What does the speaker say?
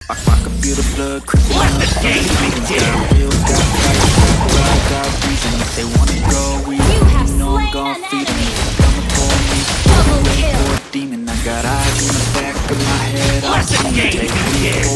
I can feel the blood creeping up. Let the game begin. Got bills, got fights, got pride, got reason. If they wanna go easy, You have you know I'm slain gon' an feed 'em. enemy. Coming for me, Double wait kill. for a demon. I got eyes in the back of my head. Let the game begin.